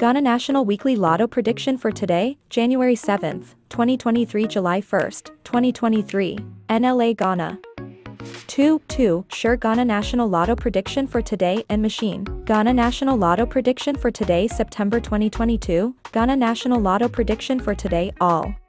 Ghana National Weekly Lotto Prediction for today, January 7th, 2023 July 1st, 2023, NLA Ghana. 2. Sure Ghana National Lotto Prediction for today and machine. Ghana National Lotto Prediction for today September 2022, Ghana National Lotto Prediction for today all.